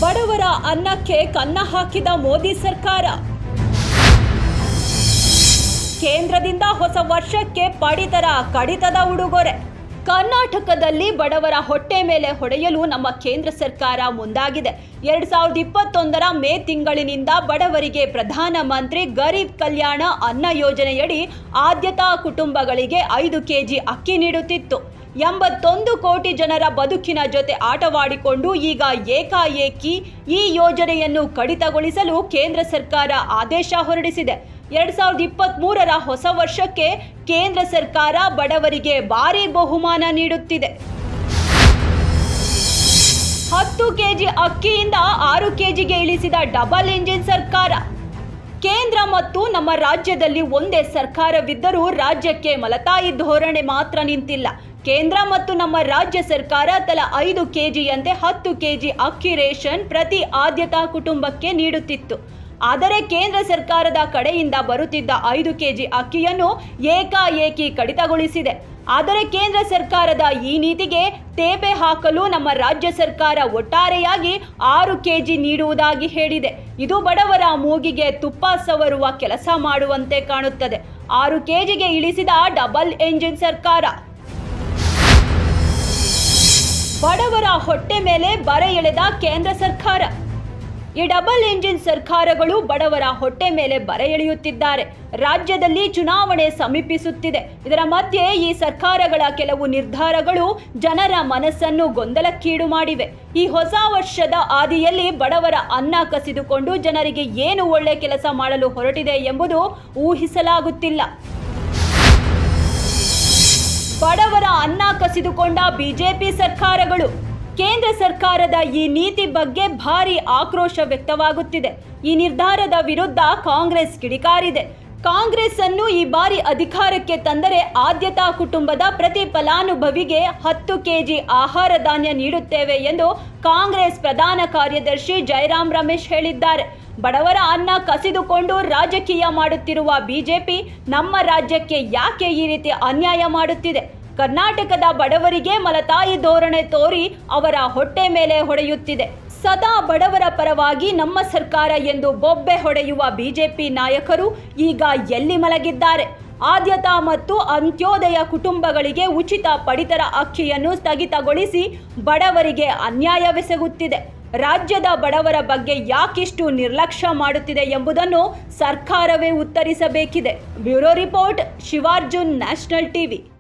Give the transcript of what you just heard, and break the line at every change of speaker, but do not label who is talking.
ಬಡವರ ಅನ್ನಕ್ಕೆ ಕನ್ನ ಹಾಕಿದ ಮೋದಿ ಸರ್ಕಾರ. ಕೇಂದ್ರದಿಂದ ಹೊಸ ವರ್ಷಕ್ಕೆ ಪಡಿತರ ಕಡಿತದ ಉಡುಗೊರೆ. ಕರ್ನಾಟಕದಲ್ಲಿ ಬಡವರ ಹೊಟ್ಟೆ ಮೇಲೆ ಹೊಡೆಯಲು ನಮ್ಮ ಕೇಂದ್ರ ಸರ್ಕಾರ ಮುಂದಾಗಿದೆ. 2021ರ ಮೇ ತಿಂಗಳಿನಿಂದ ಬಡವರಿಗೆ ಪ್ರಧಾನಮಂತ್ರಿ ಗರೀಬ್ ಕಲ್ಯಾಣ ಅನ್ನ ಯೋಜನೆಯಡಿ ಆದ್ಯತಾ ಕುಟುಂಬಗಳಿಗೆ 5 ಕೆಜಿ ಅಕ್ಕಿ ನೀಡುತ್ತಿತ್ತು. 81 ಕೋಟಿ ಜನರ ಬದುಕಿನ ಜೊತೆ ಆಟವಾಡಿಕೊಂಡು ಈಗ ಏಕಾಏಕಿ ಈ ಯೋಜನೆಯನ್ನು ಕಡಿತಗೊಳಿಸಲು ಕೇಂದ್ರ ಸರ್ಕಾರ ಆದೇಶ ಹೊರಡಿಸಿದೆ. 2023ರ ಹೊಸ ವರ್ಷಕ್ಕೆ ಕೇಂದ್ರ ಸರ್ಕಾರ ಬಡವರಿಗೆ ಭಾರಿ ಬಹುಮಾನ ನೀಡುತ್ತಿದೆ. 10 ಕೆಜಿ ಅಕ್ಕಿಯಿಂದ 6 ಕೆಜಿಗೆ ಇಳಿಸಿದ ಡಬಲ್ ಇಂಜಿನ್ ಸರ್ಕಾರ. ಕೇಂದ್ರ ಮತ್ತು ನಮ್ಮ ರಾಜ್ಯದಲ್ಲಿ ಒಂದೇ ಸರ್ಕಾರವಿದ್ದರೂ ರಾಜ್ಯಕ್ಕೆ ಮಲತಾಯಿ ಧೋರಣೆ ಮಾತ್ರ ನಿಂತಿಲ್ಲ. ಕೇಂದ್ರ ಮತ್ತು ನಮ್ಮ ರಾಜ್ಯ ಸರ್ಕಾರ ತಲಾ 5 ಕೆಜಿಯಂತೆ 10 ಕೆಜಿ ಅಕ್ಕಿ ರೇಷನ್ ಪ್ರತಿ ಆದ್ಯತಾ ಕುಟುಂಬಕ್ಕೆ ನೀಡುತ್ತಿತ್ತು. ಆದರೆ ಕೇಂದ್ರ ಸರ್ಕಾರದ ಕಡೆಯಿಂದ ಬರುತ್ತಿದ್ದ 5 ಕೆಜಿ ಅಕ್ಕಿಯನ್ನು ಏಕಾಏಕಿ ಕಡಿತಗೊಳಿಸಿದೆ. ಆದರೆ ಕೇಂದ್ರ ಸರ್ಕಾರದ ಈ ನೀತಿಗೆ ತೇಪೆ ಹಾಕಲು ನಮ್ಮ ರಾಜ್ಯ ಸರ್ಕಾರ ಒಟ್ಟಾರೆಯಾಗಿ 6 ಕೆಜಿ ನೀಡುವುದಾಗಿ ಹೇಳಿದೆ. ಇದು ಬಡವರ ಮೂಗಿಗೆ ತುಪ್ಪ ಸವರುವ ಕೆಲಸ ಮಾಡುವಂತೆ ಕಾಣುತ್ತದೆ. 6 ಕೆಜಿಗೆ ಇಳಿಸಿದ ಡಬಲ್ ಎಂಜಿನ್ ಸರ್ಕಾರ. ಬಡವರ ಹೊಟ್ಟೆ ಮೇಲೆ ಬರೆ ಎಳೆದ ಕೇಂದ್ರ ಸರ್ಕಾರ. ಈ ಡಬಲ್ ಎಂಜಿನ್ ಸರ್ಕಾರಗಳು ಬಡವರ ಹೊಟ್ಟೆ ಮೇಲೆ ಬರೆ ಎಳೆಯುತ್ತಿದ್ದಾರೆ. ರಾಜ್ಯದಲ್ಲಿ ಚುನಾವಣೆ ಸಮೀಪಿಸುತ್ತಿದೆ. ಇದರ ಮಧ್ಯೆ ಈ ಸರ್ಕಾರಗಳ ಕೆಲವು ನಿರ್ಧಾರಗಳು ಜನರ ಮನಸ್ಸನ್ನು ಗೊಂದಲಕ್ಕೀಡು ಮಾಡಿವೆ. ಈ ಹೊಸ ವರ್ಷದ ಆದಿಯಲ್ಲಿ ಬಡವರ ಅನ್ನ ಕಸಿದುಕೊಂಡು ಜನರಿಗೆ ಏನು ಒಳ್ಳೆ ಕೆಲಸ ಮಾಡಲು ಹೊರಟಿದೆ ಎಂಬುದು ಊಹಿಸಲಾಗುತ್ತಿಲ್ಲ. ಬಡವರ ಅನ್ನ ಕಸಿದುಕೊಂಡ ಬಿಜೆಪಿ ಸರ್ಕಾರಗಳು. ಕೇಂದ್ರ ಸರ್ಕಾರದ ಈ ನೀತಿ ಬಗ್ಗೆ ಭಾರಿ ಆಕ್ರೋಶ ವ್ಯಕ್ತವಾಗುತ್ತಿದೆ. ಈ ನಿರ್ಧಾರದ ವಿರುದ್ಧ ಕಾಂಗ್ರೆಸ್ ಕಿಡಿಕಾರಿದೆ. ಕಾಂಗ್ರೆಸ್ ಅನ್ನು ಈ ಬಾರಿ ಅಧಿಕಾರಕ್ಕೆ ತಂದರೆ ಆದ್ಯತಾ ಕುಟುಂಬದ ಪ್ರತಿ ಫಲಾನುಭವಿಗೆ 10 ಕೆಜಿ ಆಹಾರ ಧಾನ್ಯ ನೀಡುತ್ತೇವೆ ಎಂದು ಕಾಂಗ್ರೆಸ್ ಪ್ರಧಾನ ಕಾರ್ಯದರ್ಶಿ ಜಯರಾಮ್ ರಮೇಶ್ ಹೇಳಿದ್ದಾರೆ. ಬಡವರ ಅನ್ನ ಕಸಿದುಕೊಂಡು ರಾಜಕೀಯ ಮಾಡುತ್ತಿರುವ ಬಿಜೆಪಿ ನಮ್ಮ ರಾಜ್ಯಕ್ಕೆ ಯಾಕೆ ಈ ರೀತಿ ಅನ್ಯಾಯ ಮಾಡುತ್ತಿದೆ? ಕರ್ನಾಟಕದ ಬಡವರಿಗೆ ಮಲತಾಯಿ ಧೋರಣೆ ತೋರಿ ಅವರ ಹೊಟ್ಟೆ ಮೇಲೆ ಹೊಡೆಯುತ್ತಿದೆ. ಸದಾ ಬಡವರ ಪರವಾಗಿ ನಮ್ಮ ಸರ್ಕಾರ ಎಂದು ಬೊಬ್ಬೆ ಹೊಡೆಯುವ ಬಿಜೆಪಿ ನಾಯಕರು ಈಗ ಎಲ್ಲಿ ಮಲಗಿದ್ದಾರೆ? ಆದ್ಯತಾ ಮತ್ತು ಅಂತ್ಯೋದಯ ಕುಟುಂಬಗಳಿಗೆ ಉಚಿತ ಪಡಿತರ ಅಕ್ಕಿಯನ್ನು ಸ್ಥಗಿತಗೊಳಿಸಿ ಬಡವರಿಗೆ ಅನ್ಯಾಯವೆಸಗುತ್ತಿದೆ. ರಾಜ್ಯದ ಬಡವರ ಬಗ್ಗೆ ಯಾಕಿಷ್ಟು ನಿರ್ಲಕ್ಷ್ಯ ಮಾಡುತ್ತಿದೆ ಎಂಬುದನ್ನು ಸರ್ಕಾರವೇ ಉತ್ತರಿಸಬೇಕಿದೆ. Bureau report, Shivarjun, national TV.